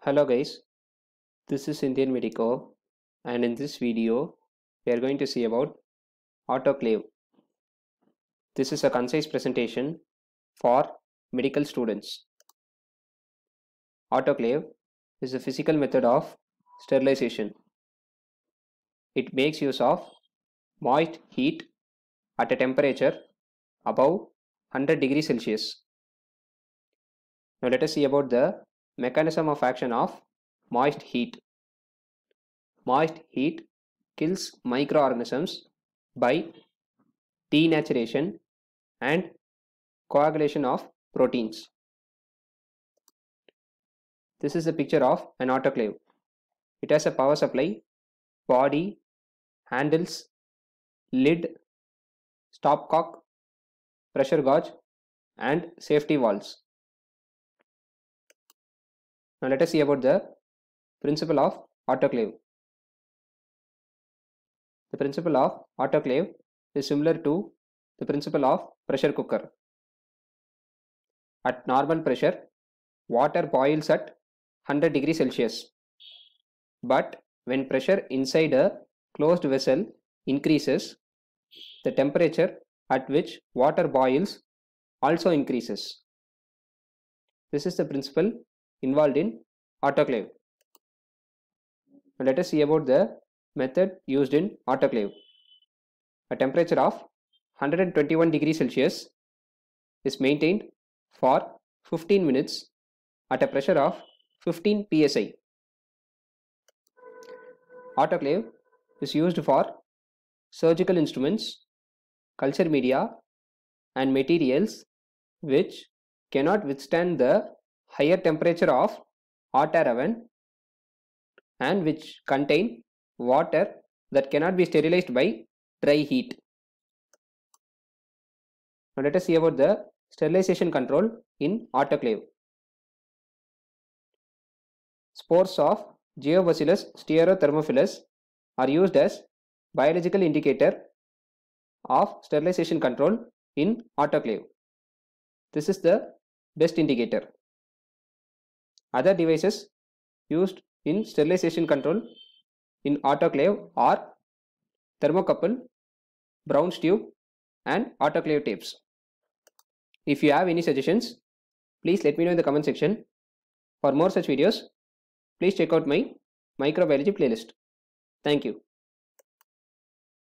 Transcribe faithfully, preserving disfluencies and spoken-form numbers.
Hello guys, this is Indian Medico, and in this video we are going to see about autoclave. This is a concise presentation for medical students. Autoclave is a physical method of sterilization. It makes use of moist heat at a temperature above one hundred degrees Celsius. Now let us see about the mechanism of action of moist heat. Moist heat kills microorganisms by denaturation and coagulation of proteins. This is a picture of an autoclave. It has a power supply, body, handles, lid, stopcock, pressure gauge, and safety valves. Now let us see about the principle of autoclave. The principle of autoclave is similar to the principle of pressure cooker. At normal pressure, water boils at one hundred degrees Celsius. But when pressure inside a closed vessel increases, the temperature at which water boils also increases. This is the principle involved in autoclave. Now let us see about the method used in autoclave. A temperature of one hundred twenty-one degrees Celsius is maintained for fifteen minutes at a pressure of fifteen P S I. Autoclave is used for surgical instruments, culture media, and materials which cannot withstand the higher temperature of hot air oven and which contain water that cannot be sterilized by dry heat. Now let us see about the sterilization control in autoclave. Spores of Geobacillus stearothermophilus are used as biological indicator of sterilization control in autoclave. This is the best indicator. Other devices used in sterilization control in autoclave are thermocouple, Brown's tube, and autoclave tapes. If you have any suggestions, please let me know in the comment section. For more such videos, please check out my microbiology playlist. Thank you.